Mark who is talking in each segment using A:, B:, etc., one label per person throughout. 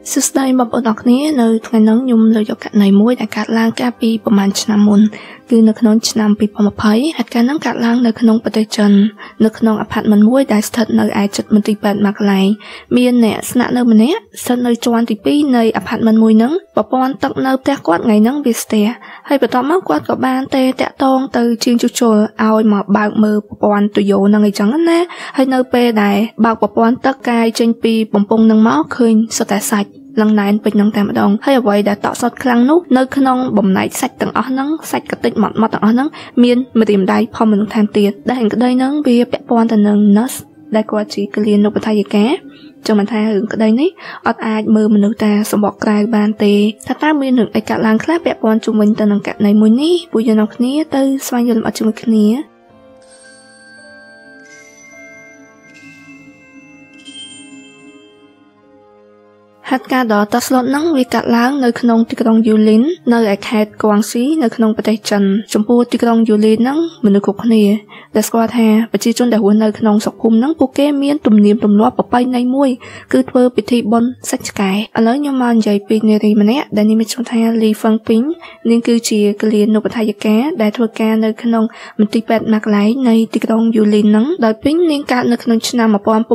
A: សួស្តីបងប្អូនអរគ្នានៅថ្ងៃនេះខ្ញុំលើកយកករណីមួយដែលកើតឡើងកាលពីប្រហែលឆ្នាំមុនគឺនៅក្នុងឆ្នាំ2020ហេតុការណ៍ហ្នឹងកើតឡើងនៅក្នុងប្រទេសចិននៅក្នុងអាផាតមិនមួយដែលស្ថិតនៅឯជិតមន្ទីរពេទ្យមួយកន្លែងមានអ្នកស្នាក់នៅម្នាក់ស្ថិតនៅជាន់ទី2នៃអាផាតមិនមួយហ្នឹងប្រព័ន្ធទឹកនៅផ្ទះគាត់ថ្ងៃហ្នឹងវាស្ទះហើយបន្ទាប់មកគាត់ក៏បានតាក់ទងទៅជាងជួសជុលឲ្យមកបើកមើលប្រព័ន្ធទុយោហ្នឹងអីចឹងណាហើយនៅពេលដែលបើកប្រព័ន្ធទឹកកាយចេញពីបំពង់ហ្នឹងមកឃើញសុទ្ធតែសាច់ឡើងណែនពេញនឹងតែម្ដងហើយអ្វីដែលតក់សុតខ្លាំងនោះនៅក្នុងបំណែកសាច់ទាំងអស់ហ្នឹងសាច់កតិចម៉ត់ៗទាំងអស់ហ្នឹងមានម្រាមដៃផុសមនុស្សថែមទៀតដែលក្តីហ្នឹងវាពាក់ព័ន្ធទៅនឹង nurse ដែលគាត់ជាគលានុបដ្ឋាយិកាចង់បានថារឿងក្តីនេះអត់អាចមើលមនុស្សតាសម្បកក្រៅបានទេថាតើមានរឿងអីកើតឡើងខ្លះពាក់ព័ន្ធជុំវិញទៅនឹងករណីមួយនេះពួកយើងនាំគ្នាទៅស្វែងយល់អំពីជាមួយគ្នាហេតុការណ៍ដ៏តស្លុតហ្នឹងវាកាត់ឡើងនៅក្នុងទីក្រុងយូលីននៅឯខេត្តកួងស៊ីនៅក្នុងប្រទេសចិនចំពោះទីក្រុងយូលីនហ្នឹងមនុស្សគ្រប់គ្នាដែលស្គាល់ថាប្រជាជនដែលរស់នៅក្នុងស្រុកភូមិហ្នឹងពួកគេមានទំនៀមទម្លាប់ប្រពៃណីមួយគឺធ្វើពិធីបុណ្យសាច់ឆ្កែឥឡូវខ្ញុំមកនិយាយពីនារីម្នាក់ដែលនាងមានឈ្មោះថាលីហ្វឹងពីងនាងគឺជាគលានុបដ្ឋាយិកាដែលធ្វើការនៅក្នុងមន្ទីរពេទ្យមួយកន្លែងនៃទីក្រុងយូលីនហ្នឹងដោយពីងនាងកើតនៅក្នុងឆ្នាំ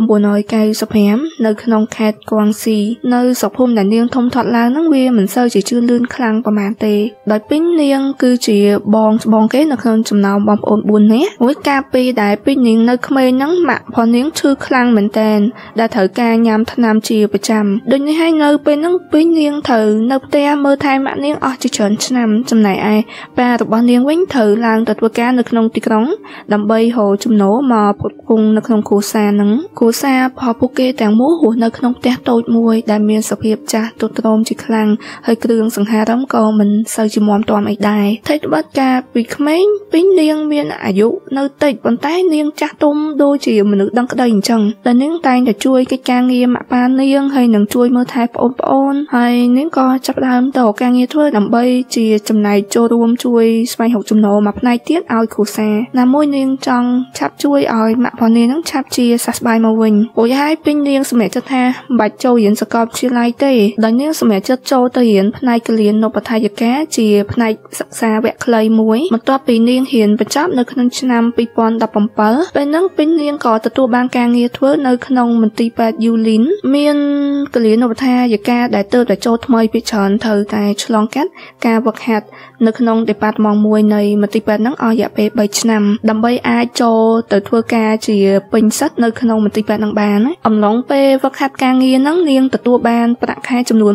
A: 1995នៅក្នុងខេត្តកួងស៊ីនៅស្រុកភូមិដែលនាងធំធាត់ឡើងហ្នឹងវាមិនសូវជាជឿនលឿនខ្លាំងប្រហែលទេដោយពីងនាងគឺជាបងច្បងគេនៅក្នុងចំណោមបងប្អូន4នាក់មួយកាលពីដែលពីងនាងនៅក្មេងហ្នឹងម៉ាក់ផងនាងឈឺខ្លាំងមែនតើដែលត្រូវការញ៉ាំថ្នាំជាប្រចាំដូចនេះហើយនៅពេលហ្នឹងពីងនាងត្រូវនៅផ្ទះមើលថែម៉ាក់នាងអស់ជាច្រើនឆ្នាំចំណែកឯប៉ារបស់នាងវិញត្រូវឡើងទៅធ្វើការនៅក្នុងទីក្រុងដើម្បីរកចំណូលមកផ្គត់ផ្គង់នៅក្នុងគ្រួសារហ្នឹងគ្រួសាររបស់ពួកគេទាំងមូលរស់នៅក្នុងផ្ទះតូចមួយដែលមានសភាពចាស់ទ្រុឌទ្រោមជាខ្លាំងហើយគ្រឿងសង្ហារឹមក៏មិនសូវជាមាំទាំអីដែរថេត្បិតកាលពីក្មេងពីនាងមានអាយុនៅតិចប៉ុន្តែនាងចាស់ទុំដូចជាមនុស្សដឹងក្តីអញ្ចឹងតែនាងតែងតែជួយកិច្ចការងារម៉ាក់ប៉ានាងហើយនឹងជួយមើលថែប្អូនហើយនាងក៏ចាប់ផ្ដើមទៅរកការងារធ្វើដើម្បីជាចំណែកចូលរួមជួយស្វែងរកចំណូលមួយផ្នែកទៀតឲ្យគ្រួសារណាមួយនាងចង់ឆាប់ជួយឲ្យម៉ាក់ផងនាងនឹងឆាប់ជាសះស្បើយមកវិញព្រោះហើយពីនាងសម្រេចចិត្តថាមិនបាច់ចូលរៀនសាកលវិទ្យាល័យទេដោយនាងសម្រេចចិត្តចូលទៅរៀនផ្នែកគលានុបដ្ឋាយិកាជាផ្នែកសិក្សាវគ្គខ្លីមួយបន្ទាប់ពីនាងរៀនបញ្ចប់នៅក្នុងឆ្នាំ2017ពេលហ្នឹងពីនាងក៏ទទួលបានការងារធ្វើនៅក្នុងមន្ទីរពេទ្យយូលីនមានគលានុបដ្ឋាយិកាដែលទើបតែចូលថ្មីពីច្រើនត្រូវតែឆ្លងកាត់ការវឹកហាត់នៅក្នុងដេប៉ាតម៉ង់មួយនៃមន្ទីរពេទ្យហ្នឹងអស់រយៈពេល3ឆ្នាំដើម្បីអាចចូលទៅធ្វើការជាពេញសិទ្ធនៅក្នុងមន្ទីរពេទ្យហ្នឹងបានអំឡុងពេលវឹកហាត់ការងារហ្នឹងនាងទទួលបានប្រាក់ខែចំនួន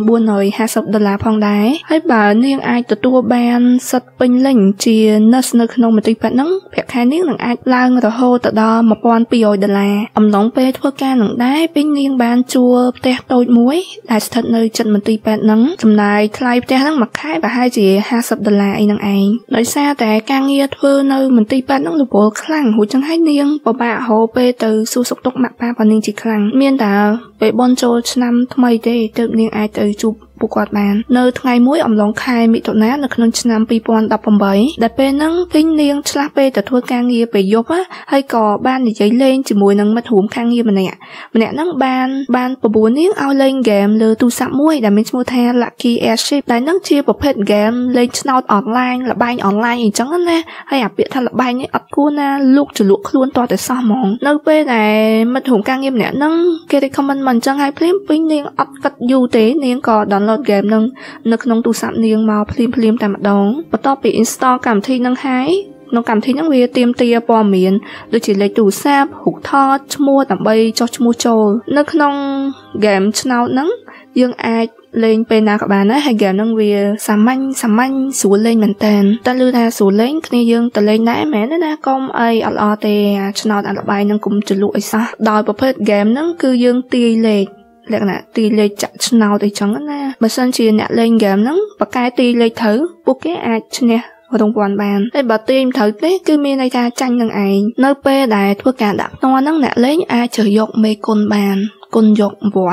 A: $450ផងដែរហើយបើនាងអាចទទួលបានសិទ្ធិពេញលេញជា nurse នៅក្នុងមន្ទីរពេទ្យហ្នឹងប្រាក់ខែនាងនឹងអាចឡើងរហូតដល់$1200អំឡុងពេលធ្វើការនឹងដែរពេលនាងបានជួលផ្ទះតូចមួយដែលស្ថិតនៅជិតមន្ទីរពេទ្យហ្នឹងចំណាយថ្លៃផ្ទះហ្នឹងមួយខែប្រហែលជា$50អីហ្នឹងឯងដោយសារតែការងារធ្វើនៅមន្ទីរពេទ្យហ្នឹងរវល់ខ្លាំងរួចចឹងហើយនាងពិបាករកពេលទៅសួរសុខទុក្ខម៉ាក់ប៉ារបស់នាងជាខ្លាំងមានតែពេលបន់ចូលឆ្នាំថ្មីទេទើបនាងអាចទៅជួបពួកគាត់បាននៅថ្ងៃមួយអំឡុងខែមិថុនានៅក្នុងឆ្នាំ2018ដែលពេលហ្នឹងពេញនាងឆ្លាស់ពេលទៅធ្វើការងារពេលយប់ហើយក៏បាននិយាយលេងជាមួយនឹងមិត្តរួមការងារម្នាក់ហ្នឹងបានប្របួននាងឲ្យលេងហ្គេមលើទូរស័ព្ទមួយដែលមានឈ្មោះថា Lucky Airship ដែលហ្នឹងជាប្រភេទហ្គេមលេងឆ្នោតអនឡាញល្បែងអនឡាញអញ្ចឹងណាហើយអាពាក្យថាល្បែងនេះអត់គួរណាលូកចលក់ខ្លួនតតែសោះហ្មងនៅពេលដែលមិត្តរួមការងារម្នាក់ហ្នឹងគេ recommend មកអញ្ចឹងហើយភ្លាមពេញនាងអត់គិតយូរទេនាងក៏ download ហ្គេមនឹងនៅក្នុងទូរស័ព្ទនាងមកភ្លាមតែម្ដងបន្ទាប់ពី install កម្មវិធីនឹងហើយក្នុងកម្មវិធីហ្នឹងវាទាមទារព័ត៌មានដូចជាលេខទូរស័ព្ទរូបថតឈ្មោះដើម្បីចុះឈ្មោះចូលនៅក្នុងហ្គេមឆ្នោតហ្នឹងយើងអាចលេងពេលណាក៏បានដែរហើយហ្គេមហ្នឹងវាសាមញ្ញស្រួលលេងមែនតើតែឮថាស្រួលលេងគ្នាយើងទៅលេងដែរមែនទេណាកុំអីអត់ល្អទេឆ្នោតអាល្បែងហ្នឹងកុំចលក់អីសោះដោយប្រភេទហ្គេមហ្នឹងគឺយើងទាយលេខលក្ខណៈទីលេខចាក់ឆ្នោតអីចឹងណាបើសិនជាអ្នកលេងហ្គេមហ្នឹងបកកែទីលេខត្រូវពួកគេអាចឈ្នះរង្វាន់បានហើយបើទាញមិនត្រូវទេគឺមានន័យថាចាញ់នឹងឯងនៅពេលដែលធ្វើការដាក់ភ្នាល់ហ្នឹងអ្នកលេងអាចជ្រើសយកមេគុណបានគុណយករង្វាន់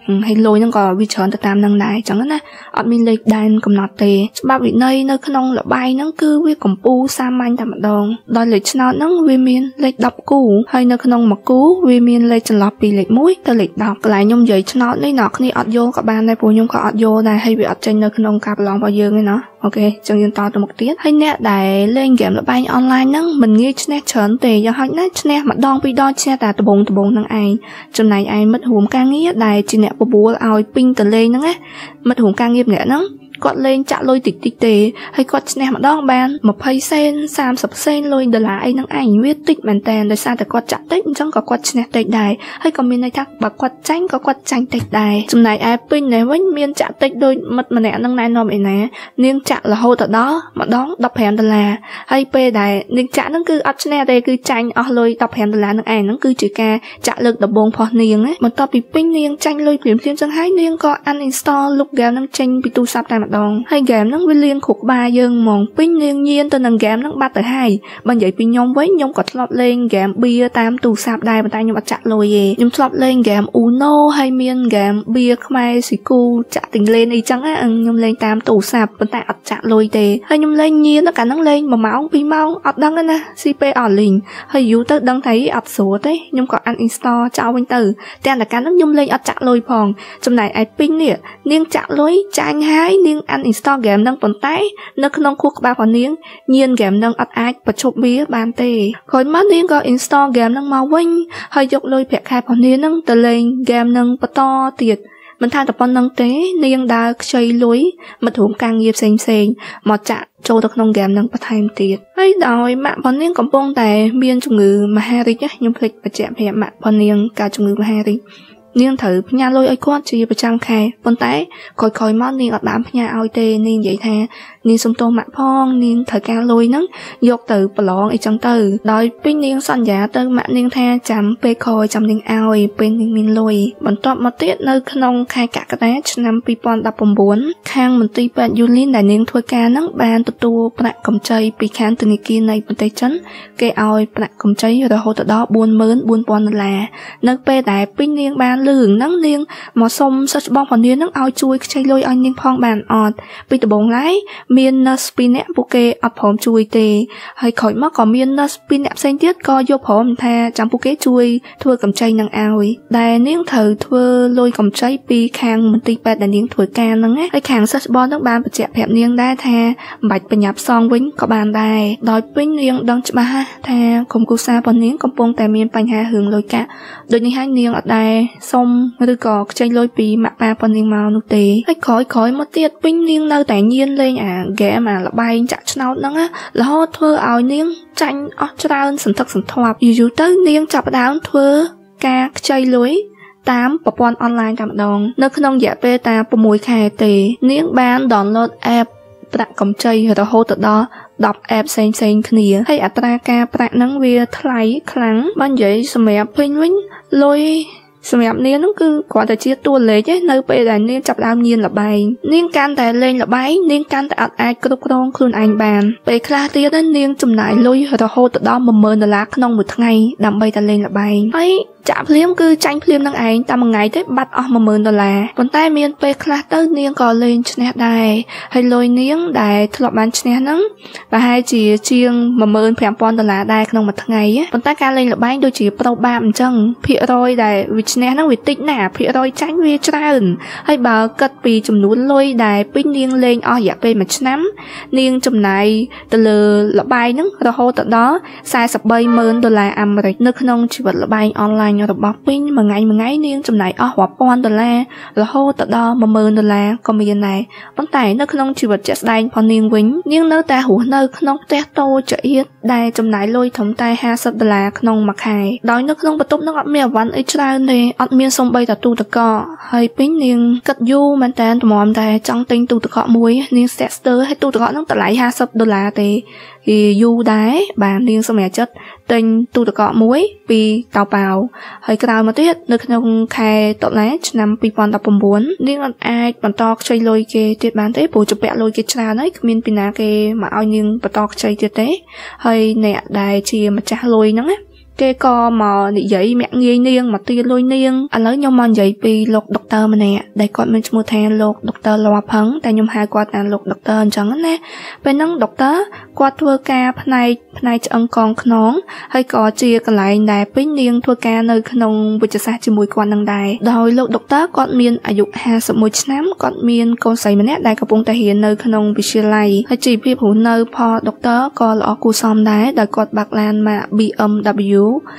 A: hay lôi nó có vi chọn từ tam năng đại chẳng á ọt mi lệch đàn cầm nọt tề ba vị nơi nơi khăn là bay nó cứ vi cầm pu sa manh tạm đòn đòi lệch nó vi miên lệch đọc cũ hay nơi khăn mặc cũ vi miên lệch chân lọp bị lệch mũi tới lệch đọc lại nhung dậy nó lấy nọ khi ọt vô các bạn đây phụ nhung có ọt vô này hay bị ọt trên nơi khăn cặp lòng bao giờ nghe nó ok chẳng yên to từ một tiết hay nè đại lên game là bay online nó mình nghe nè chọn tề do hỏi nè mặt đòn bị đo che ta từ bồn năng ai trong này ai mất hùm ca nghĩa đại chỉ nè bố ao pin từ lên nó á mất hùm ca nghiệp nè nó quạt lên chạ lôi tịch tịch tề hay quạt nè mặt đòn ban một hay sen sam sập sen lôi đờ là ai năng ảnh viết tích bàn tèn đời xaแต่quạt chạ tích chẳng có quạt nè tịch đài hay còn miền này thắc bà quạt tránh có quạt tránh tịch đài trong này ai pin này với miền chạ tích đôi mất mà nè năng này nó bị nè niên chạ là hô tại đó mà đón đọc hẹn đờ là hay p đài niên chạ nó cứ ấp nè đây cứ tranh lôi đọc hẹn đờ là năng ảnh nó cứ chỉ ca chạ lực đập bông phò niên ấy mà tập bị pin niên tranh lôi phim phim chẳng hay niên có uninstall lúc game năng tranh bị tu sắp tại mặt đòn hay game năng với liên khúc ba dương mòn pin niên nhiên tên năng game năng ba tới hai ban vậy pin nhông với nhông cọt lọt lên game bia tam tu sắp đài bàn tay nhông chạ lôi về nhông lọt lên game uno hay miên game bia khmai xì cu chạ tình lên đi chẳng á nhông lên tam tu sắp bàn tay chạ lôi tề hay nhung lên nhiên nó cả nắng lên mà máu bị mau ọt đăng nè cp ở liền hay dụ tới đăng thấy ọt số đấy nhung có uninstall cho bên từ tên là cả nắng nhung lên ọt chạ lôi phòng trong này ai pin nè niên chạ lôi tranh hái niên uninstall game nâng tồn tay nó không khúc ba còn niên nhiên game nâng ọt ai và chụp bía bàn tề khỏi mất niên có install game nâng mau vinh hay dọc lôi phẹt khai còn niên nâng từ lên game nâng và to tiệt mình thay tập nâng tế niên đã chơi lối mật hụm càng nghiệp xanh mà chạ châu được nông game nâng bắt thêm tiệt ấy đòi mạng bọn niên còn bông tài miên chung ngữ mà Harry nhé nhưng phịch và chạm hẹp mạng bọn niên cả chung ngữ mà Harry niên thử nhà lôi ấy quát chỉ và trang khai bọn tay khỏi mót niên ở đám nhà ao tê niên vậy tha niên sông tô mạng phong niên thời ca lôi nấng dọc từ bờ lon ấy trong từ đòi pin niên son giả từ mạng niên tha chấm pe khôi chấm niên ao ấy bên niên miên lôi bọn top một tiết nơi khăn khai cả cái đấy năm pipon đập bom bốn khang mình tuy bạn Yulin đại niên thôi ca nấng ban tu bạn cầm chơi bị khang từ kia này bên tay chấn cây ao bạn cầm chơi rồi hồ từ đó buôn pon là nơi pe đại pin niên ban lường nắng niên mà sông sắt bom còn niên nắng ao chui chơi lôi anh niên phong bàn ọt bị từ bóng lái miên spinnet buke ọt phom chui tề hay khỏi mất còn miên spinnet xanh tiết co vô phom tha chẳng buke chui thua cầm chay năng ao đài niên thử thua lôi cầm chay pi khang mình tì bẹt đài niên thổi ca năng ấy hay khang sắt bom nước ban bật chẹp hẹp niên đa tha bạch bật nhập song vĩnh có bàn đài đòi pin niên đăng ba tha cùng cô sa bọn niên công pong tại miên bành hà hưởng lôi cả đôi ní hai niên ở đài sông rồi có chơi lôi pi mạ ba bọn niên màu nụ tề hay khỏi một tiết pin niên nơi tại nhiên lên ghé mà là bay chặt nào nắng á là ho thưa ao niên tranh cho tao sần thật sần thoạp dù tới niên chập đáo thưa ca chơi lối តាមប្រព័ន្ធអនឡាញតែម្ដងនៅក្នុងរយៈពេលតែ6ខែទេនាងបាន download app ប្រាក់កម្ចីរហូតដល់10 app ផ្សេងៗគ្នាហើយអត្រាការប្រាក់ហ្នឹងវាថ្លៃខ្លាំងបើនិយាយសម្រាប់ពេញវិញលុយសម្រាប់នាងហ្នឹងគឺគ្រាន់តែជាតួលេខឯងនៅពេលដែលនាងចាប់ដើមញៀនល្បែងនាងកាន់តែលេងល្បែងនាងកាន់តែអត់អាចគ្រប់គ្រងខ្លួនឯងបានពេលខ្លះទៀតនាងចំណាយលុយរហូតដល់$10000ក្នុងមួយថ្ងៃដើម្បីតែលេងល្បែងហើយចាក់ភ្លាមគឺចាញ់ភ្លាមនឹងឯងតែមួយថ្ងៃទេបាត់អស់$10000ប៉ុន្តែមានពេលខ្លះទៅនាងក៏លេងឈ្នះដែរហើយលុយនាងដែលធ្លាប់បានឈ្នះហ្នឹងប្រហែលជាជាង$15000ដែរក្នុងមួយថ្ងៃប៉ុន្តែការលេងល្បែងដូចជាប្រូបាបអញ្ចឹងភាគរយដែលវាឈ្នះហ្នឹងវាតិចណាស់ភាគរយចាញ់វាច្រើនហើយបើគិតពីចំនួនលុយដែលពេញនាងលេងអស់រយៈពេល1ឆ្នាំនាងចំណាយទៅលើល្បែងហ្នឹងរហូតដល់$430,000អាមេរិកនៅក្នុងជីវិតល្បែងអនឡាញរបស់ពេញមួយថ្ងៃនាងចំណាយអស់រាប់ពាន់$រហូតដល់$10000ក៏មានដែរប៉ុន្តែនៅក្នុងជីវិតជាក់ស្ដែងផងនាងវិញនាងនៅតែរស់នៅក្នុងផ្ទះតូចចៀតដែលចំណាយលុយត្រឹមតែ$50ក្នុងមួយខែដោយនៅក្នុងបន្ទប់នោះអត់មានអីវ៉ាន់អីច្រើនទេអត់មានសូម្បីតែទូទឹកកកហើយពេញនាងគិតយូរមែនតើតម្រាំតែចង់ទិញទូទឹកកកមួយនាងស្ទាក់ស្ទើរឲ្យទូទឹកកកនោះតម្លៃ$50ទេយូរដែរបាទនាងសម្រាប់ចិត្តទិញទូទឹកកកមួយពីតៅប៉ាវហើយក្រោយមកទៀតនៅក្នុងខែតុលាឆ្នាំ2019នាងអាចបន្តខ្ចីលុយគេទៀតបានទេព្រោះជំពាក់លុយគេច្រើនហើយគ្មានពីណាគេមកឲ្យនាងបន្តខ្ចីទៀតទេហើយអ្នកដែលជាម្ចាស់លុយហ្នឹងគេក៏មកនិយាយមាក់ងាយនាងមកទាលុយនាងឥឡូវខ្ញុំមកនិយាយពីលោកដុកទ័រម្នាក់ដែលគាត់មានឈ្មោះថាលោកដុកទ័រល័ផឹងតែខ្ញុំហៅគាត់ថាលោកដុកទ័រអញ្ចឹងណាពេលហ្នឹងដុកទ័រគាត់ធ្វើការផ្នែកឆ្អឹងកងខ្នងហើយក៏ជាកន្លែងដែលពេញនាងធ្វើការនៅក្នុងវិទ្យាសាស្ត្រជាមួយគាត់នឹងដែរដោយលោកដុកទ័រគាត់មានអាយុ51ឆ្នាំគាត់មានកូនស្រីម្នាក់ដែលកំពុងតែរៀននៅក្នុងវិទ្យាល័យហើយជីវភាពរស់នៅផលដុកទ័រក៏ល្អគួរសមដែរដោយគាត់បើកឡានម៉ាក BMW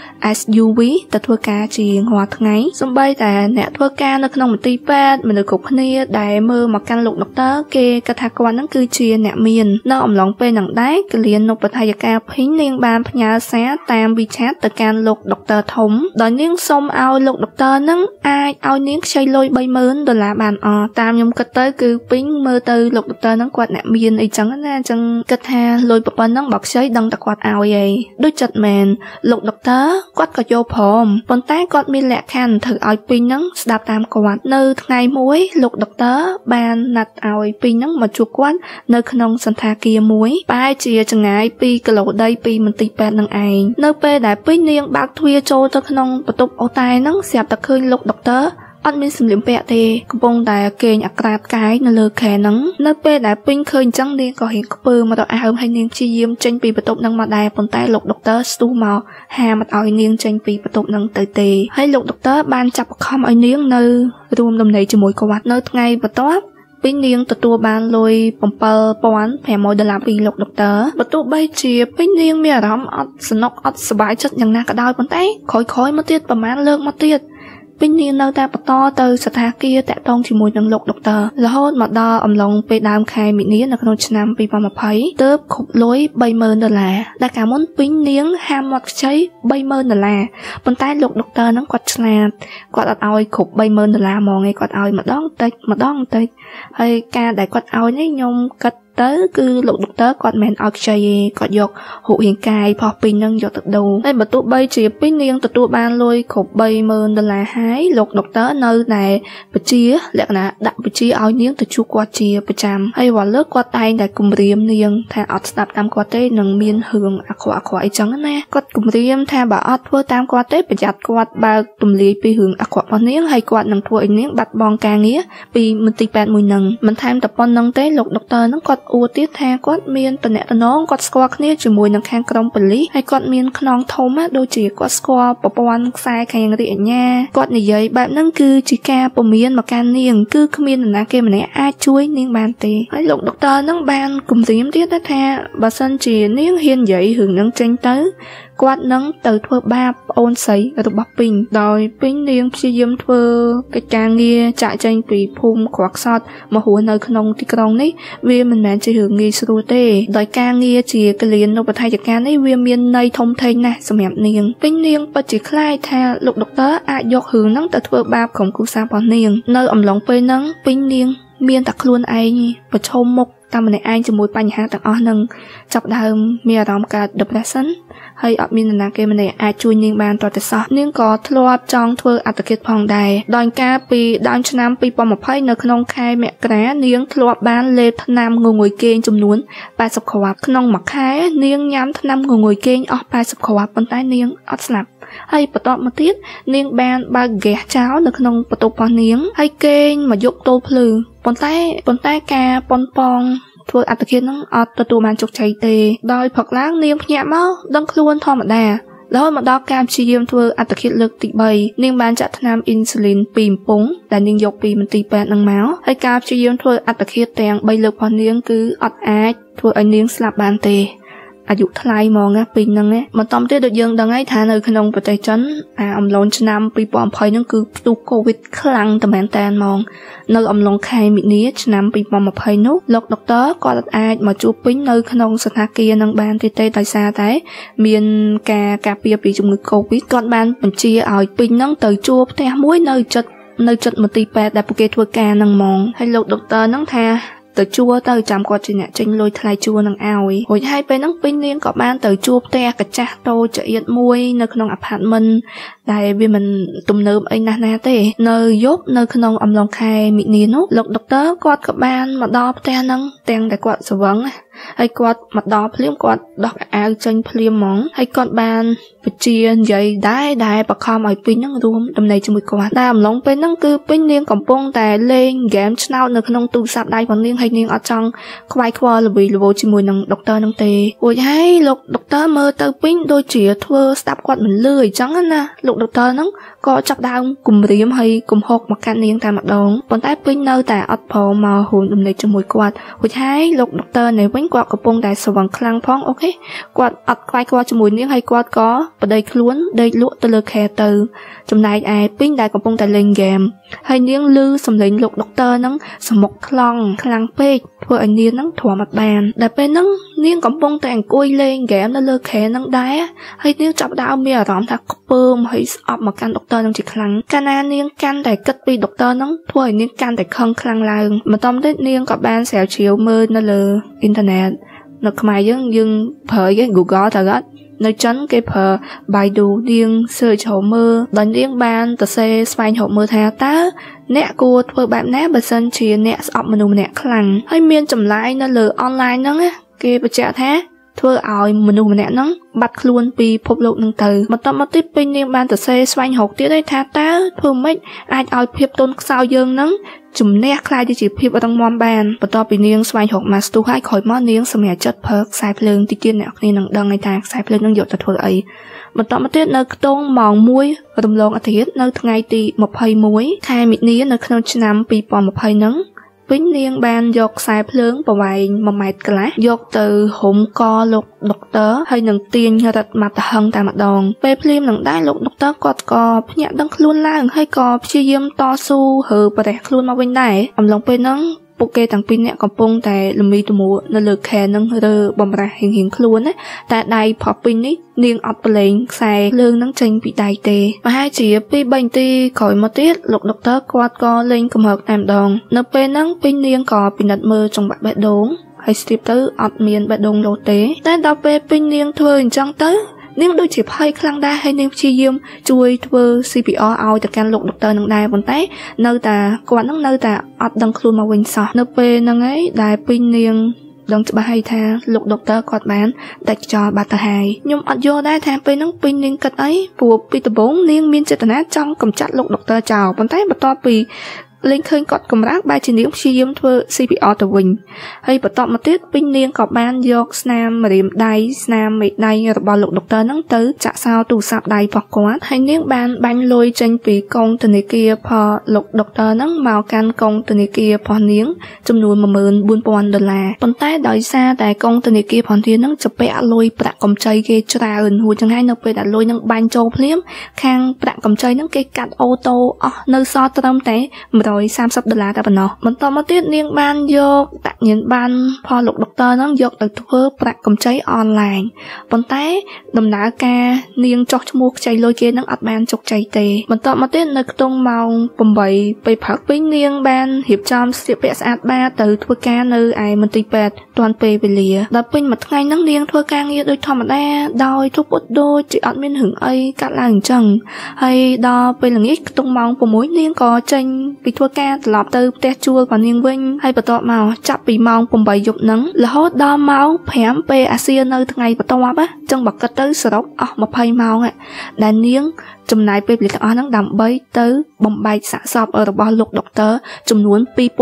A: SUV ទៅធ្វើការជារាល់ថ្ងៃសូម្បីតែអ្នកធ្វើការនៅក្នុងមន្ទីរពេទ្យមនុស្សគ្រប់គ្នាដែលមើលមកកាន់លោកដុកទ័រគេគិតថាគាត់នឹងគឺជាអ្នកមាននៅអំឡុងពេលនឹងដែរកលៀននៅបឋាយិកាភីងនាងបានផ្ញើសារតាម WeChat ទៅកាន់លោកដុកទ័រធំដោយនាងសុំឲ្យលោកដុកទ័រនឹងអាចឲ្យនាងខ្ចីលុយ$30,000បានអត់តាមខ្ញុំគិតទៅគឺពេញមើលទៅលោកដុកទ័រនឹងគាត់អ្នកមានអីចឹងណាអញ្ចឹងគិតថាលុយប៉ុណ្ណឹងបើខ្ចីដឹងតែគាត់ឲ្យឯងដូចចិត្តមែនលោកដុកទ័រគាត់ក៏យកព្រមប៉ុន្តែគាត់មានលក្ខខណ្ឌធ្វើឲ្យពេញនឹងស្ដាប់តាមគាត់នៅថ្ងៃមួយលោកដុកទ័របានណាត់ឲ្យពេញនឹងមកជួបគាត់នៅក្នុងសន្តាគារមួយប្រហែលជាចម្ងាយ2គីឡូដីពីមន្ទីរពេទ្យនឹងឯងនៅពេលដែលពេញនាងបើកទ្វារចូលទៅក្នុងបន្ទប់អូតែនឹងស្រាប់តែឃើញលោកដុកទ័រអត់មានសម្លៀកបំពាក់ទេកំពុងតែគេងអាក្រាតកាយនៅលើខែហ្នឹងនៅពេលដែលពេញឃើញអញ្ចឹងនាងក៏រៀងខ្ពើមករកអើមហើយនាងព្យាយាមចេញពីបន្ទប់ហ្នឹងមកដែរប៉ុន្តែលោកដុកទ័រស្ទុះមកហាមអត់ឲ្យនាងចេញពីបន្ទប់ហ្នឹងទៅទេហើយលោកដុកទ័របានចាប់បង្ខំឲ្យនាងនៅរួមដំណេកជាមួយគាត់នៅថ្ងៃបន្ទាប់ពេញនាងទទួលបានលុយ$7,500ពីលោកដុកទ័របើទោះបីជាពេញនាងមានអារម្មណ៍អត់សនុកអត់សប្បាយចិត្តយ៉ាងណាក៏ដោយប៉ុន្តែក្រោយមកទៀតប្រហែលលើកមកទៀតពេញនាងនៅតែបន្តទៅសន្តាគារតាក់ទងជាមួយនឹងលោកដុកទ័ររហូតមកដល់អំឡុងពេលដើមខែមីនានៅក្នុងឆ្នាំ2020ទើបគ្រប់លុយ$30,000ដែលកាលមុនពេញនាងហាមមាត់ខ្ចី$30,000ប៉ុន្តែលោកដុកទ័រហ្នឹងគាត់ឆ្លាតគាត់អត់ឲ្យគ្រប់$30,000ហ្មងឯងគាត់ឲ្យម្ដងតិចហើយការដែលគាត់ឲ្យនេះខ្ញុំគិតទៅគឺលោកដុកទ័រគាត់មិនឲ្យខ្ចីទេគាត់យករូបរាងកាយផុសពេញនឹងយកទៅដូរហើយបើទោះបីជាពេញនាងទទួលបានលុយគ្រប់$30,000ហើយលោកដុកទ័រនៅតែបញ្ជាលក្ខណៈដាក់បញ្ជាឲ្យនាងទៅជួបគាត់ជាប្រចាំហើយរាល់លើកគាត់តែងតែគំរាមនាងថាអត់ស្ដាប់តាមគាត់ទេនឹងមានរឿងអាក្រក់អីចឹងណាគាត់គំរាមថាបើអត់ធ្វើតាមគាត់ទេប្រយ័ត្នគាត់បើកទម្លាយពីរឿងអាក្រក់របស់នាងហើយគាត់នឹងធ្វើឲ្យនាងបាត់បង់ការងារពីមន្ទីរពេទ្យមួយនឹងមិនថែមតែប៉ុណ្្នឹងទេលោកដុកទ័រនឹងគាត់អួតទៀតថាគាត់មានតំណែងគាត់ស្គាល់គ្នាជាមួយនឹងខាងក្រុមប៉ូលីសហើយគាត់មានខ្នងធំដូចជាគាត់ស្គាល់ប្រព័ន្ធខ្សែខាងរាជអាជ្ញាគាត់និយាយបែបហ្នឹងគឺជាការពមៀនមកកាន់នាងគឺគ្មាននរណាគេម្នាក់អាចជួយនាងបានទេហើយលោកដុកទ័រហ្នឹងបានគំរាមទៀតថាបើសិនជានាងហ៊ាននិយាយរឿងហ្នឹងចេញទៅគាត់នឹងទៅធ្វើបាបប្អូនស្រីរបស់ពេញដោយពេញនាងព្យាយាមធ្វើកិច្ចការងារចាក់ចែងពីភូមិក្រខ្សត់មករស់នៅក្នុងទីក្រុងនេះវាមិនមែនជារឿងងាយស្រួលទេដោយការងារជាកលៀននៅបឋាយិកានេះវាមានន័យធំធេងណាស់សម្រាប់នាងពេញនាងពិតជាខ្លាចថាលោកដុកទ័រអាចយករឿងហ្នឹងទៅធ្វើបាបក្រុមគ្រួសាររបស់នាងនៅអំឡុងពេលហ្នឹងពេញនាងមានតែខ្លួនឯងប្រឈមមុខតាមម្នាក់ឯងជាមួយបញ្ហាទាំងអស់ហ្នឹងចាប់ដើមមានអារម្មណ៍កើត depression ហើយអត់មាននរណាគេម្នាក់អាចជួយនាងបានតទៅសោះនាងក៏ធ្លាប់ចង់ធ្វើអត្តឃាតផងដែរដោយការពីដើមឆ្នាំ2020នៅក្នុងខែមករានាងធ្លាប់បានលេបថ្នាំងងុយគេងចំនួន80គ្រាប់ក្នុងមួយខែនាងញ៉ាំថ្នាំងងុយគេងអស់80គ្រាប់ប៉ុន្តែនាងអត់ស្លាប់ហើយបន្ទាប់មកទៀតនាងបានបើកហ្គាសចោលនៅក្នុងបន្ទប់របស់នាងហើយគេងមកយកទល់ភ្លឺប៉ុន្តែការប៉ុនប៉ងធ្វើអត្តឃាតហ្នឹងអត់ទទួលបានជោគជ័យទេដោយផឹកឡើងនាងភ្ញាក់មកដឹងខ្លួនធម្មតារហូតមកដល់ការព្យាយាមធ្វើអត្តឃាតលើកទី3នាងបានចាក់ថ្នាំអ៊ីនស៊ូលីន2កំប៉ុងដែលនាងយកពីមន្ទីរពេទ្យហ្នឹងមកហើយការព្យាយាមធ្វើអត្តឃាតទាំង3លើករបស់នាងគឺអត់អាចធ្វើឲ្យនាងស្លាប់បានទេអាយុថ្លៃហ្មងណាពេញហ្នឹងបន្តទៀតដូចយើងដឹងហើយថានៅក្នុងប្រទេសចិនអំឡុងឆ្នាំ2020ហ្នឹងគឺផ្ទុះកូវីដខ្លាំងតែមែនតើហ្មងនៅអំឡុងខែមីនាឆ្នាំ2020នោះលោកដុកទ័រគាត់អាចមកជួបពេញនៅក្នុងសន្តាគារនឹងបានទេដោយសារតែមានការការពារពីជំងឺកូវីដគាត់បានបញ្ជាឲ្យពេញហ្នឹងទៅជួបផ្ទះមួយនៅចិត្តមន្ទីរពេទ្យដែលពួកគេធ្វើការហ្នឹងហ្មងហើយលោកដុកទ័រហ្នឹងថាទៅជួទៅចាំគាត់ជាអ្នកចេញលុយថ្លៃជួនឹងឲ្យរួចហើយពេលហ្នឹងពេញនាងក៏បានទៅជួផ្ទះកាចាស់តូចចៀតមួយនៅក្នុងអាផាតមិនដែលវាមិនទំនើបអីណាស់ណាទេនៅយប់នៅក្នុងអំឡុងខែមិនិនានោះលោកដុកទ័រគាត់ក៏បានមកដល់ផ្ទះហ្នឹងទាំងតែគាត់ស្វឹងហើយគាត់មកដល់ភ្លាមគាត់ដោះអាវចេញភ្លាមហ្មងហើយគាត់បានបញ្ជានិយាយដែលបខំឲ្យពេញហ្នឹងរួមដំណេកជាមួយគាត់តែអំឡុងពេលហ្នឹងគឺពេញនាងកំពុងតែលេងហ្គេមឆ្នោតនៅក្នុងទូរស័ព្ទដៃរបស់នាងហើយនាងអត់ចង់ខ្វាយខ្វល់ល្វីល្វោជាមួយនឹងដុកទ័រហ្នឹងទេរួចហើយលោកដុកទ័រមើលទៅពេញដូចជាធ្វើស្ដាប់គាត់មិនលឺអញ្ចឹងណាលោកដុកទ័រហ្នឹងក៏ចាប់ដើមគំរាមហើយកំហុកមកកាត់នាងតែម្ដងប៉ុន្តែពេញនៅតែអត់ព្រមមករួមដំណេកជាមួយគាត់រួចហើយលោកដុកទ័រនេះវិញគាត់កំពុងតែស្វឹងខ្លាំងផងអូខេគាត់អត់ខ្វាយខ្វល់ជាមួយនាងហើយគាត់ក៏ប្តីខ្លួនដេកលក់ទៅលើខែទៅចំណែកឯពេញដែលកំពុងតែលេងហ្គេមហើយនាងឮសំឡេងលោកដុកទ័រហ្នឹងសមុកខ្លាំងខ្លាំងពេកធ្វើឲ្យនាងហ្នឹងទ្រាំអត់បានដែលពេលហ្នឹងនាងកំពុងតែអង្គុយលេងហ្គេមនៅលើខែហ្នឹងដែរហើយនាងចាប់ដើមមានអារម្មណ៍ថាខ្ពើមហើយស្អប់មកកាន់ដុកទ័រហ្នឹងជាខ្លាំងកាលណានាងកាន់តែគិតពីដុកទ័រហ្នឹងធ្វើឲ្យនាងកាន់តែខឹងខ្លាំងឡើងបន្តមកទៀតនាងក៏បានស្រាវជ្រាវមើលនៅលើអ៊ីនធឺណិតនៅខ្មែរយើងប្រើគេ Google ទៅអត់នៅចិនគេប្រើ Baidu នាង search រកមើលដល់នាងបានទៅសេស្វែងរកមើលថាតើអ្នកគួរធ្វើបែបណាបើសិនជាអ្នកស្អប់មនុស្សម្នាក់ខ្លាំងហើយមានចម្លើយនៅលើ online ហ្នឹងគេបញ្ជាក់ថាធ្វើឲ្យមនុស្សម្នាក់ហ្នឹងបាត់ខ្លួនពីភពលោកហ្នឹងទៅបន្តមកទៀតពេញនាងបានទៅសេស្វែងរកទៀតឯថាតើធ្វើម៉េចអាចឲ្យភាពទន់ខ្សោយយើងហ្នឹងជំនះខ្លាយទៅជាភាពរឹងមាំបានបន្ទាប់ពីនាងស្វែងរកមកស្ទុះហើយក្រោយមកនាងសម្រេចចិត្តប្រើខ្សែភ្លើងតិចទៀតអ្នកគ្នានឹងដឹងថាខ្សែភ្លើងនឹងយកទៅធ្វើអីបន្តមកទៀតនៅខ្ទង់ម៉ោង1រំលងអាទិត្យនៅថ្ងៃទី21ខែមិនិនានៅក្នុងឆ្នាំ2020ហ្នឹងវិញនាងបានយកខ្សែភ្លើងប្រវែង1ម៉ែត្រកន្លះយកទៅរុំកលោកដុកទ័រហើយនឹងទាញរឹតមកទៅហឹងតែម្ដងពេលភ្លាមនឹងដែរលោកដុកទ័រគាត់ក៏ភ្ញាក់ដឹងខ្លួនឡើងហើយក៏ព្យាយាមតស៊ូរើបរះខ្លួនមកវិញដែរអំឡុងពេលហ្នឹងពួកគេទាំងពីរនាក់កំពុងតែលំមីទមួនៅលើខែនឹងរើបំរាស់រៀងៗខ្លួនណាតែដៃផុសពេញនេះនាងអត់ប្រឡែងខ្សែលើងនឹងចេញពីដៃទេប្រហែលជា2-3នាទីក្រោយមកទៀតលោកដុកទ័រគាត់ក៏លេងកំរើកតែម្ដងនៅពេលហ្នឹងពេញនាងក៏ពិនិត្យមើលចង្វាក់បេះដូងហើយស្ទាបទៅអត់មានបេះដូងលោតទេតែដល់ពេលពេញនាងធ្វើអញ្ចឹងទៅនាងដូចជាភ័យខ្លាំងដែរហើយនាងព្យាយាមជួយធ្វើ CPR ឲ្យទៅកាន់លោកដុកទ័រនឹងដែរប៉ុន្តែនៅតែគាត់នឹងនៅតែអត់ដឹងខ្លួនមកវិញសោះនៅពេលហ្នឹងឯងដែលពេញនាងដឹងច្បាស់ហើយថាលោកដុកទ័រគាត់បានដាច់ខ្យល់បាត់ទៅហើយខ្ញុំអត់យល់ដែរថាពេលហ្នឹងពេញនាងគិតអីព្រោះពីដំបូងនាងមានចេតនាចង់កម្ចាត់លោកដុកទ័រចោលប៉ុន្តែបន្ទាប់ពីលេងឃើញគាត់កម្រាស់បែរជានាងព្យាយាមធ្វើ CPR ទៅវិញហើយបន្ទាប់មកទៀតពេញនាងក៏បានយកស្នាមម្រាមដៃស្នាមមេដៃរបស់លោកដុកទ័រហ្នឹងទៅចាក់សោទូរស័ព្ទដៃរបស់គាត់ហើយនាងបានបាញ់លុយចេញពីកងធនាគារផលលោកដុកទ័រហ្នឹងមកកាន់កងធនាគាររបស់នាងចំនួន$14,000ប៉ុន្តែដោយសារតែកងធនាគាររបស់នាងហ្នឹងចពាក់លុយប្រាក់កម្ចីគេច្រើនហួចចឹងហើយនៅពេលដែលលុយហ្នឹងបាញ់ចូលភ្លាមខាងប្រាក់កម្ចីហ្នឹងគេកាត់អូតូអស់នៅសល់ត្រឹមតែ$130តែប៉ុណ្ណោះបន្តមកទៀតនាងបានយកតាក់ញៀនបានផលលោកដុកទ័រហ្នឹងយកទៅធ្វើប្រាក់កម្ចីអនឡាញប៉ុន្តែដំណើរការនាងចោះឈ្មោះខ្ចីលុយគេហ្នឹងអត់បានជោគជ័យទេបន្តមកទៀតនៅខ្ទង់ម៉ោង8ពេលព្រឹកវិញនាងបានរៀបចំស្លៀកពាក់ស្អាតបាតទៅធ្វើការនៅឯមន្ទីរពេទ្យទាន់ពេលវេលាដល់ពេញមួយថ្ងៃហ្នឹងនាងធ្វើការងារដូចធម្មតាដោយទុកពុតដូចជាអត់មានរឿងអីកាត់ឡើងអញ្ចឹងហើយដល់ពេលល្ងាចខ្ទង់ម៉ោង6នាងក៏ចេញពីធ្វើការត្រឡប់ទៅផ្ទះជួលរបស់នាងវិញហើយបន្ទាប់មកចាប់ពីម៉ោង8យប់ហ្នឹងរហូតដល់ម៉ោង5ពេលអាសៀនៅថ្ងៃបន្ទាប់អញ្ចឹងបើគិតទៅសរុបអស់20ម៉ោងដែលនាងចំណាយពេលវេលាទាំងអស់ហ្នឹងដើម្បីទៅបំបែកសាកសពរបស់លោកដុកទ័រចំនួន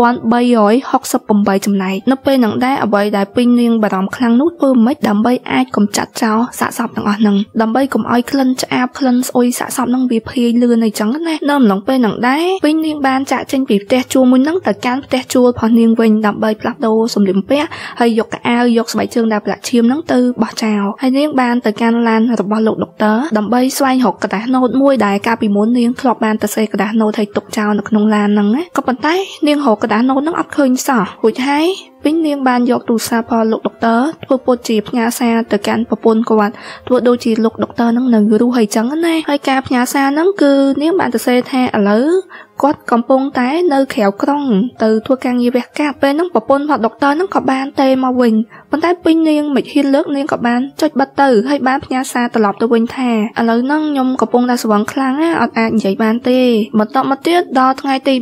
A: 2368ចំណែកនៅពេលហ្នឹងដែរអ្វីដែលពេញនាងបារម្ភខ្លាំងនោះធ្វើម៉េចដើម្បីអាចកម្ចាត់ចោលសាកសពទាំងអស់ហ្នឹងដើម្បីកុំឲ្យក្លិនឆ្អាបក្លិនស្អុយសាកសពហ្នឹងវាភាយលឿនអីចឹងណានៅអំឡុងពេលហ្នឹងដែរពេញនាងបានចាក់ចេញពីផ្ទះជួលមួយហ្នឹងទៅកាន់ផ្ទះជួលរបស់នាងវិញដើម្បីផ្លាស់ប្ដូរសម្លៀកបំពាក់ហើយយកកៅអៅយកស្បែកជើងដែលប្រឡាក់ឈាមហ្នឹងទៅបោះចោលហើយនាងបានទៅកាន់ឡានរបស់លោកដុកទ័រដើម្បីស្វែងរកกระดาษណូតមួយដែលកាលពីមុននាងធ្លាប់បានទៅសេកระดาษណូតឲ្យទុកចោលនៅក្នុងឡានហ្នឹងណាក៏ប៉ុន្តែនាងរកกระดาษណូតហ្នឹងអត់ឃើញសោះរួចហើយពពេញនាងបានយកទូរស័ព្ទរបស់លោកដុកទ័រធ្វើពុតជាផ្ញើសារទៅកាន់ប្រពន្ធគាត់ធ្វើដូចជាលោកដុកទ័រនឹងនៅរស់អីចឹងណាហើយការផ្ញើសារហ្នឹងគឺនាងបានទៅសេថាឥឡូវគាត់កំពុងតែនៅក្រៅក្រុងទៅធ្វើការងារវះកាត់ពេលហ្នឹងប្រពន្ធរបស់ដុកទ័រហ្នឹងក៏បានទេមកវិញប៉ុន្តែពេញនាងមិនហ៊ានលើកនាងក៏បានចុចបិទទៅហើយបានផ្ញើសារត្រឡប់ទៅវិញថាឥឡូវហ្នឹងខ្ញុំកំពុងតែស្វឹងខ្លាំងណាអត់អាចនិយាយបានទេបន្តមកទៀតដល់ថ្ងៃទី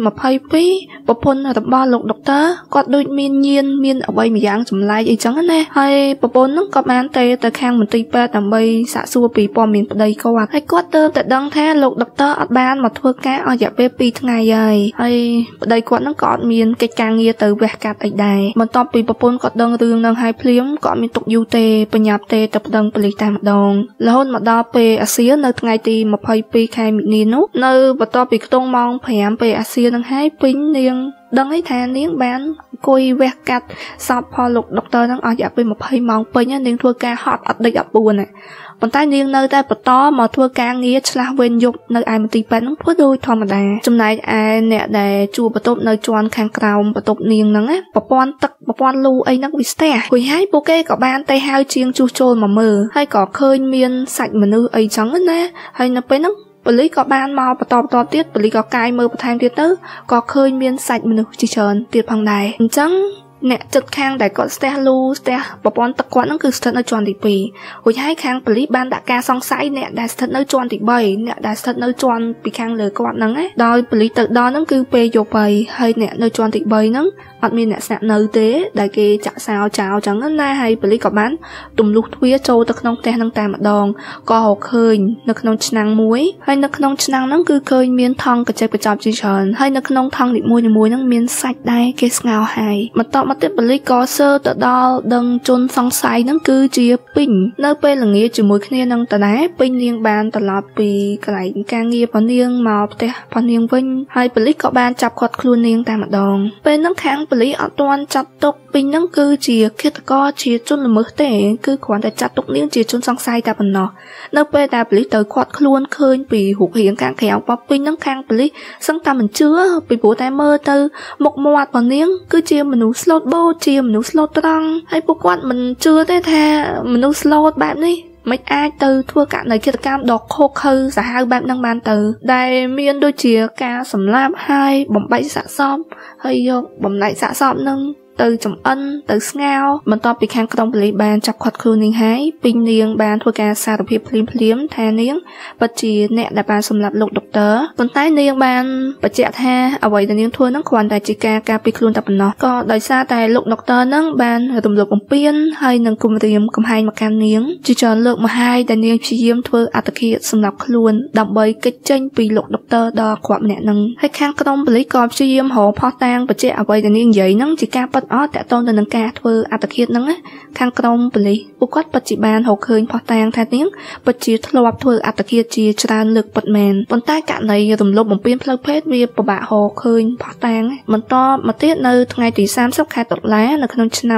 A: 22ប្រពន្ធរបស់លោកដុកទ័រគាត់ដូចមានញៀនមានអ្វីម្យ៉ាងចម្លែកអីចឹងណាហើយប្រពន្ធហ្នឹងក៏បានទេទៅខាងមន្ទីរពេទ្យដើម្បីសាកសួរពីព័ត៌មានប្តីគាត់ហើយគាត់ទៅតែដឹងថាលោកដុកទ័រអត់បានមកធ្វើការអស់រយៈពេល2ថ្ងៃហើយប្តីគាត់ហ្នឹងក៏អត់មានកិច្ចការងារទៅវះកាត់អីដែរបន្ទាប់ពីប្រពន្ធគាត់ដឹងរឿងហ្នឹងហើយភ្លាមក៏អត់មានទុកយូរទេបញ្ញាប់ទេទៅប្តឹងប៉ូលីសតែម្ដងរហូតមកដល់ពេលអាសៀនៅថ្ងៃទី22ខែមីនានោះនៅបន្ទាប់ពីខ្ទង់ម៉ោង5ពេលអាសៀហ្នឹងហើយពេញនាងដឹងថានាងបានអង្គុយវះកាត់សពផលលោកដុកទ័រហ្នឹងអស់រយៈពេល20ម៉ោងពេញនាងធ្វើការហត់អត់ដេកអត់ពួនប៉ុន្តែនាងនៅតែបន្តមកធ្វើការងារឆ្លាស់វេនយប់នៅឯមន្ទីរពេទ្យហ្នឹងធ្វើដូចធម្មតាចំណែកឯអ្នកដែលជួបបន្ទប់នៅជាន់ខាងក្រោមបន្ទប់នាងហ្នឹងប្រព័ន្ធទឹកប្រព័ន្ធលូអីហ្នឹងវាស្ទះរួចហើយពួកគេក៏បានទៅហៅជាងជួសជុលមកមើលហើយក៏ឃើញមានសាច់មនុស្សអីចឹងណាហើយនៅពេលហ្នឹងប៉ូលីសក៏បានមកបន្តទៀតប៉ូលីសក៏កាយមើលបន្ថែមទៀតទៅក៏ឃើញមានសាច់មនុស្សជាច្រើនទៀតផងដែរអញ្ចឹងអ្នកចិត្តខាងដែលគាត់ស្ទះលូស្ទះប្រព័ន្ធទឹកគាត់ហ្នឹងគឺស្ថិតនៅជាន់ទី2រួចហើយខាងប៉ូលីសបានដាក់ការសង្ស័យអ្នកដែលស្ថិតនៅជាន់ទី3អ្នកដែលស្ថិតនៅជាន់ពីខាងលើគាត់ហ្នឹងដោយប៉ូលីសទៅដល់ហ្នឹងគឺពេលយប់ហើយអ្នកនៅជាន់ទី3ហ្នឹងអត់មានអ្នកស្នាក់នៅទេដែលគេចាក់សោចោលចឹងណាហើយប៉ូលីសក៏បានទម្លុះទ្វារចូលទៅក្នុងផ្ទះហ្នឹងតែម្ដងក៏រកឃើញនៅក្នុងឆ្នាំងមួយហើយនៅក្នុងឆ្នាំងហ្នឹងគឺឃើញមានថង់កញ្ចប់ជាច្រើនហើយនៅក្នុងថង់នីមួយៗហ្នឹងមានសាច់ដែរគេស្ងោរហើយបន្តមកទៀតប៉ូលីសក៏សើទៅដល់ដឹងជនសង្ស័យហ្នឹងគឺជាពេញនៅពេលល្ងាចជាមួយគ្នានឹងតដែរពេញនាងបានត្រឡប់ពីកន្លែងការងាររបស់នាងមកផ្ទះរបស់នាងវិញហើយប៉ូលីសក៏បានចាប់ឃាត់ខ្លួននាងតែម្ដងពេលហ្នឹងខាងប៉ូលីសអត់ទាន់ចាត់ទុកពេញហ្នឹងគឺជាឃាតករជាជនល្មើសទេគឺគ្រាន់តែចាត់ទុកនាងជាជនសង្ស័យតែប៉ុណ្ណោះនៅពេលដែលប៉ូលីសទៅឃាត់ខ្លួនឃើញពីរូបរាងខាងក្រៅរបស់ពេញហ្នឹងខាងប៉ូលីសសឹងតែមិនជឿពីព្រោះតែមើលទៅមុខមាត់របស់នាងគឺជាមនុស្សស្លូតបូតជាមនុស្សស្លូតត្រង់ហើយពួកគាត់មិនជឿទេថាមនុស្សស្លូតបែបនេះមិនអាចទៅធ្វើករណីឃាតកម្មដ៏ឃោរឃៅសាហាវបែបហ្នឹងបានទៅដែលមានដូចជាការសម្លាប់ហើយបំបែកសាកសពហើយយកបំលែកសាកសពហ្នឹងទៅចំអិនទៅស្ងោរបន្ទាប់ពីខាងក្រុមប៉ូលីសបានចាប់ឃាត់ខ្លួននាងហើយពេញនាងបានធ្វើការសារភាពភ្លាមថានាងពិតជាអ្នកដែលបានសម្លាប់លោកដុកទ័រប៉ុន្តែនាងបានបញ្ជាក់ថាអ្វីដែលនាងធ្វើហ្នឹងគ្រាន់តែជាការការពារខ្លួនតែប៉ុណ្ណោះក៏ដោយសារតែលោកដុកទ័រហ្នឹងបានរំលោភបំពានហើយនឹងគំរាមកំហែងមកកាន់នាងជាច្រើនលើកមកហើយដែលនាងព្យាយាមធ្វើអត្តឃាតសម្រាប់ខ្លួនដើម្បីគេចចេញពីលោកដុកទ័រដ៏អាក្រក់ម្នាក់ហ្នឹងហើយខាងក្រុមប៉ូលីសក៏ព្យាយាមរកផុសតាងបញ្ជាក់អ្វីដែលនាងនិយាយហ្នឹងជាការអត់តកតងទៅនឹងការធ្វើអត្តឃាតហ្នឹងខាងក្រុមប៉ូលីសពួកគាត់ពិតជាបានរកឃើញផុសតាងថានាងពិតជាធ្លាប់ធ្វើអត្តឃាតជាច្រើនលើកពិតមែនប៉ុន្តែករណីរំលោភបំពានផ្លូវភេទវាពិបាករកឃើញផុសតាងបន្តមកទៀតនៅថ្ងៃទី30ខែតុលានៅក្នុងឆ្នាំ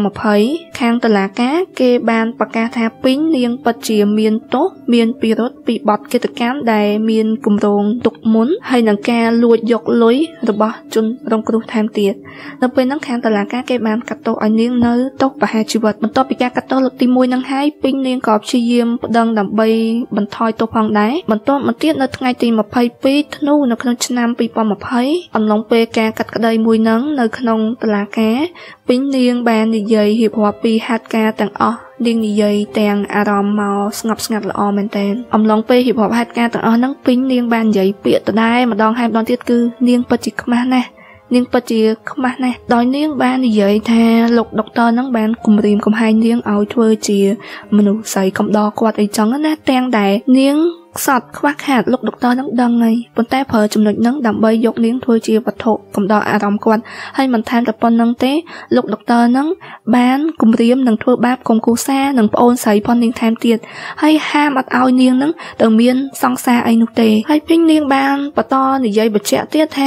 A: 2020ខាងតុលាការគេបានប្រកាសថាពេញនាងពិតជាមានទោសមានពិរុទ្ធពីបទឃាតកម្មដែលមានគម្រោងទុកមុនហើយនឹងការលួចយកលុយរបស់ជនរងគ្រោះថែមទៀតនៅពេលហ្នឹងខាងតុលាការគេបានកាត់ទោសឲ្យនាងនៅទោសប្រហារជីវិតបន្ទាប់ពីការកាត់ទោសលើកទី1ហ្នឹងហើយពេញនាងក៏ព្យាយាមប្តឹងដើម្បីបន្ថយទោសផងដែរបន្ទាប់មកទៀតនៅថ្ងៃទី22ធ្នូនៅក្នុងឆ្នាំ2020អំឡុងពេលការកាត់ក្តីមួយហ្នឹងនៅក្នុងតុលាការពេញនាងបាននិយាយរៀបរាប់ពីហេតុការណ៍ទាំងអស់នាងនិយាយទាំងអារម្មណ៍មកស្ងប់ស្ងាត់ល្អមែនទែនអំឡុងពេលរៀបរាប់ហេតុការណ៍ទាំងអស់ហ្នឹងពេញនាងបាននិយាយពាក្យដដែលម្ដងហើយម្ដងទៀតគឺនាងពិតជាខ្មាស់ណាស់នាងពិតជាខ្មាស់ណាស់ដោយនាងបាននិយាយថាលោកដុកទ័រហ្នឹងបានគំរាមកំហែងនាងឲ្យធ្វើជាមនុស្សស្រីកំដរគាត់អីចឹងណាទាំងដែលនាងខ្សត់ខ្វះខាតលោកដុកទ័រហ្នឹងដឹងហើយប៉ុន្តែប្រើចំណុចហ្នឹងដើម្បីយកនាងធ្វើជាវត្ថុកំដរអារម្មណ៍គាត់ហើយមិនថែមតែប៉ុណ្្នឹងទេលោកដុកទ័រហ្នឹងបានគំរាមនឹងធ្វើបាបកុំគូសានឹងប្អូនស្រីផងនាងថែមទៀតហើយហាមអត់ឲ្យនាងហ្នឹងទៅមានសង្សារអីនោះទេហើយពេញនាងបានបន្តនិយាយបញ្ជាក់ទៀតថា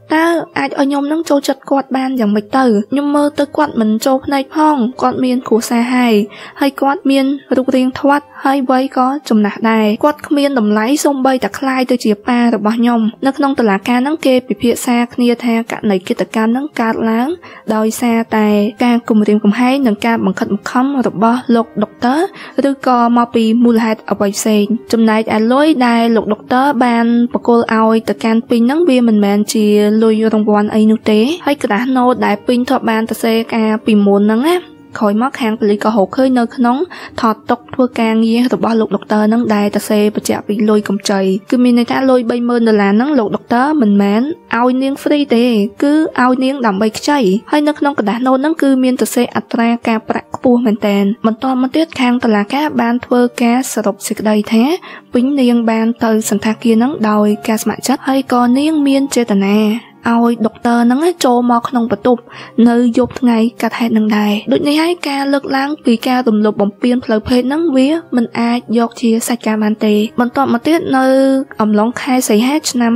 A: តើអាចឲ្យខ្ញុំនឹងចូលចិត្តគាត់បានយ៉ាងម៉េចទៅខ្ញុំមើលទៅគាត់មិនចូលផ្នែកផងគាត់មានគ្រួសារហើយគាត់មានរូបរាងធាត់ហើយវ័យក៏ចំណាស់ដែរគាត់គ្មានតម្លៃសូម្បីតែคล้ายទៅជាប៉ារបស់ខ្ញុំនៅក្នុងតុលាការហ្នឹងគេពិភាក្សាគ្នាថាករណីឃាតកម្មហ្នឹងកើតឡើងដោយសារតែការគំរាមកំហែងនិងការបង្ខិតបង្ខំរបស់លោកដុកទ័រឬក៏មកពីមូលហេតុអ្វីផ្សេងចំណែកឯលុយដែលលោកដុកទ័របានបកគលឲ្យទៅកាន់ពីងហ្នឹងវាមិនមែនជាលុយរង្វាន់អីនោះទេហើយក្តារណូតដែលពីងធ្លាប់បានទៅសេការពីមុនហ្នឹងណាក្រោយមកខាងប៉ូលីសក៏រកឃើញនៅក្នុងថតតុកធ្វើការងាររបស់លោកដុកទ័រហ្នឹងដែលទៅសេបញ្ជាក់ពីលុយកម្ចីគឺមានន័យថាលុយ$30,000ហ្នឹងលោកដុកទ័រមិនមែនឲ្យនាងហ្វ្រីទេគឺឲ្យនាងដើម្បីខ្ចីហើយនៅក្នុងกระดาษណូតហ្នឹងគឺមានទៅសេអត្រាការប្រាក់ខ្ពស់មែនតើបន្តមកទៀតខាងតុលាការបានធ្វើការសរុបសេចក្តីថាពេញនាងបានទៅសន្តាគារហ្នឹងដោយការស្ម័គ្រចិត្តហើយក៏នាងមានចេតនាឲ្យដុកទ័រហ្នឹងចូលមកក្នុងបន្ទប់នៅយប់ថ្ងៃកាត់ហេតុនឹងដែរដូចនេះហើយការលើកឡើងពីការរំលោភបំពានផ្លូវភេទហ្នឹងវាមិនអាចយកជាសាច់ការបានទេបន្តមកទៀតនៅអំឡុងខែសីហាឆ្នាំ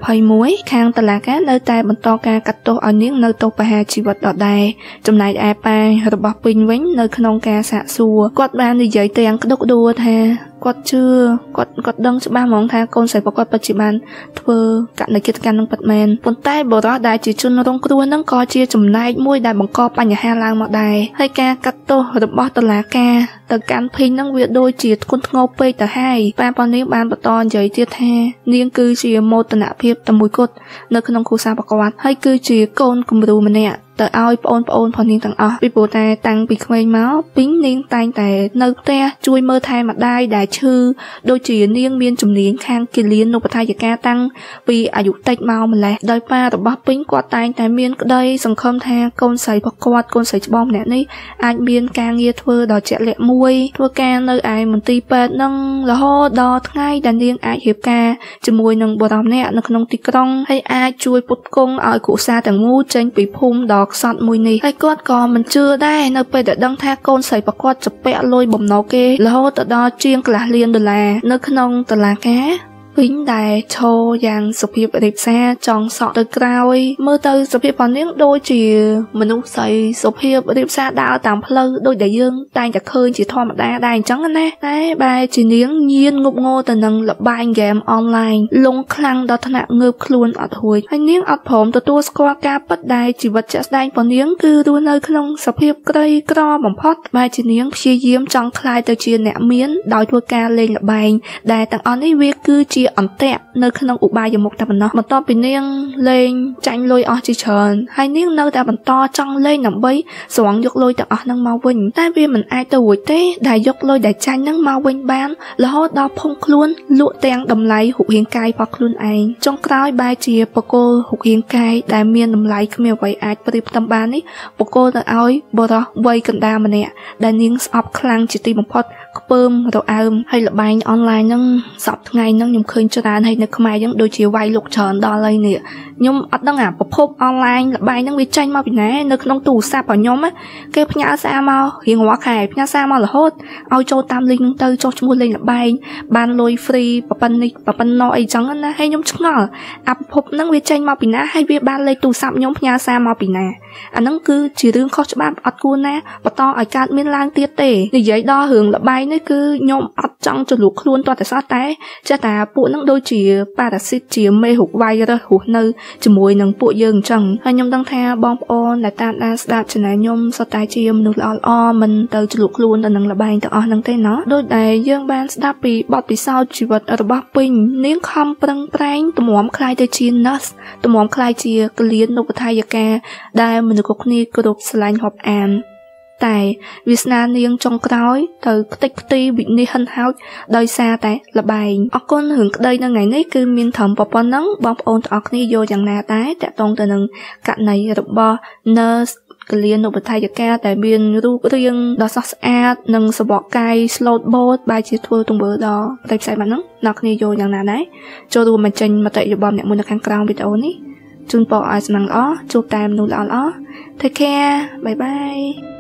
A: 2021ខាងតុលាការនៅតែបន្តការកាត់ទោសឲ្យនាងនៅទោសប្រហារជីវិតដដែលចំណែកឯប៉ារបស់ពេញវិញនៅក្នុងការសាកសួរគាត់បាននិយាយទាំងក្តុកក្តួលថាគាត់ជឿគាត់ដឹងច្បាស់ហ្មងថាកូនស្រីរបស់គាត់ពិតជាបានធ្វើករណីឃាតកម្មនឹងពិតមែនប៉ុន្តែបរិសុទ្ធដែលជាជនរងគ្រោះនឹងក៏ជាចំណែកមួយដែលបង្កបញ្ហាឡើងមកដែរហើយការកាត់ទោសរបស់តុលាការទៅកាន់ភីងនឹងវាដូចជាធ្ងន់ធ្ងរពេកទៅហើយប៉ានាងបានបន្តនិយាយទៀតថានាងគឺជាមោទនភាពតែមួយគត់នៅក្នុងគ្រួសាររបស់គាត់ហើយគឺជាកូនគំរូម្នាក់ទៅឲ្យប្អូនផងនាងទាំងអស់ពីព្រោះតែតាំងពីក្មេងមកពីងនាងតែងតែនៅផ្ទះជួយមើលថែម្ដាយដែលឈឺដូចជានាងមានជំនាញខាងគិលានុបដ្ឋាយិកាតាំងពីអាយុតិចម្លេះដោយប៉ារបស់ពីងគាត់តែងតែមានក្តីសង្ឃឹមថាកូនស្រីរបស់គាត់កូនស្រីច្បងម្នាក់នេះអាចមានការងារធ្វើដ៏ជាក់លាក់មួយធ្វើការនៅឯមន្ទីរពេទ្យនឹងរហូតដល់ថ្ងៃដែលនាងអាចរៀបការជាមួយនឹងបុរសម្នាក់នៅក្នុងទីក្រុងហើយអាចជួយផ្គត់ផ្គង់ឲ្យគ្រួសារទាំងមូលចេញពីភូមិដ៏ខ្សត់មួយនេះហើយគាត់ក៏មិនជឿដែរនៅពេលដែលដឹងថាកូនស្រីរបស់គាត់ចពាក់លុយបំណុលគេរហូតទៅដល់ជាង$1 លាននៅក្នុងតុលាការពេញដែលឈរយ៉ាងសុភាពរាបសារចង់សក់ទៅក្រោយមើលទៅសុភាពរបស់នាងដូចជាមនុស្សស្រីសុភាពរាបសារដើរតាមផ្លូវដូចដែលយើងតែងតែឃើញជាធម្មតាដែរអញ្ចឹងណាតែបែរជានាងញៀនងប់ងល់ទៅនឹងល្បែងហ្គេមអនឡាញលងខ្លាំងដល់ថ្នាក់ងើបខ្លួនអត់រួចហើយនាងអត់ព្រមទទួលស្គាល់ការពិតដែលជីវិតជាក់ស្ដែងរបស់នាងគឺរស់នៅក្នុងសភាពក្រីក្របំផុតបែរជានាងព្យាយាមចង់ក្លាយទៅជាអ្នកមានដោយធ្វើការលេងល្បែងដែលទាំងអស់នេះវាគឺជាអន្តៈនៅក្នុងឧបាយមុខតែប៉ុណ្ណោះបន្ទាប់ពីនាងលេងចាញ់លុយអស់ជាច្រើនហើយនាងនៅតែបន្តចង់លេងដើម្បីស្រង់យកលុយទាំងអស់ហ្នឹងមកវិញតែវាមិនអាចទៅរួចទេដែលយកលុយដែលចាញ់ហ្នឹងមកវិញបានរហូតដល់ភុងខ្លួនលក់ទាំងតម្លៃរូបរាងកាយរបស់ខ្លួនឯងចុងក្រោយបែរជាបកគលរូបរាងកាយដែលមានតម្លៃគ្មានអ្វីអាចប្រៀបផ្ទឹមបាននេះបកគលទៅឲ្យបរិសុទ្ធវ័យកណ្ដាលម្នាក់ដែលនាងស្អប់ខ្លាំងជាទីបំផុតខ្ពើមរអើមហើយល្បែងអនឡាញហ្នឹងសប្តាហ៍ថ្ងៃហ្នឹងខ្ញុំឃើញច្រើនហើយនៅខ្មែរយើងដូចជាវាយលុកច្រើនដល់ហើយនេះខ្ញុំអត់ដឹងអាប្រភពអនឡាញល្បែងហ្នឹងវាចេញមកពីណានៅក្នុងទូរស័ព្ទរបស់ខ្ញុំគេផ្ញើសារមករៀងរាល់ខែផ្ញើសារមករហូតឲ្យចូលតាមលីងហ្នឹងទៅចុះឈ្មោះលេងល្បែងបានលុយហ្វ្រីប្រប៉ុណ្នេះប្រប៉ុណ្ណោអីចឹងណាហើយខ្ញុំឆ្ងល់អាប្រភពហ្នឹងវាចេញមកពីណាហើយវាបានលេខទូរស័ព្ទខ្ញុំផ្ញើសារមកពីណាអាហ្នឹងគឺជារឿងខុសច្បាប់អត់គួរណាបន្តឲ្យកើតមានឡើងទៀតទេនិយាយដល់រឿងល្បែងនេះគឺខ្ញុំអត់ចង់ចលួកខ្លួនតតែសោះតែចេះតែពួកហ្នឹងដូចជាប៉ារ៉ាស៊ីតជាមេរោគវ៉ៃរុសរស់នៅជាមួយនឹងពួកយើងអញ្ចឹងហើយខ្ញុំដឹងថាបងប្អូនដែលតាមដានស្ដាប់ channel ខ្ញុំសុទ្ធតែជាមនុស្សល្អៗមិនទៅចលួកខ្លួនទៅនឹងល្បែងទាំងអស់ហ្នឹងទេណោះដូចដែលយើងបានស្ដាប់ពីបទពិសោធន៍ជីវិតរបស់ពេញនាងខំប្រឹងប្រែងទម្រាំខ្លាយទៅជា nurse ទម្រាំខ្លាយជាគលានុបដ្ឋាយិកាដែលមនុស្សគ្រប់គ្នាគ្រប់ស្រឡាញ់រាប់អានតែវាសនានាងចុងក្រោយទៅខ្ទេចខ្ទីវិនិច្ឆ័យហិនហោចដោយសារតែល្បែងអរគុណរឿងក្តីនៅថ្ងៃនេះគឺមានត្រឹមប៉ុណ្ណឹងបងប្អូនទាំងអស់គ្នាយល់យ៉ាងណាដែរតាក់ទងទៅនឹងករណីរបស់ nurse គលានុបដ្ឋាយិកាដែលមានរូបរាងដ៏ស្រស់ស្អាតនិងសបកកាយ slot boat បែរជាធ្វើទង្វើដ៏ប្រៃផ្សៃបាត់ហ្នឹងអ្នកគ្នាយល់យ៉ាងណាដែរចូលរួមបញ្ចេញមតិយោបល់អ្នកមួយនៅខាងក្រោមវីដេអូនេះជូនពរឲ្យសំណាងល្អជួបតែមនុស្សល្អៗ Take care bye bye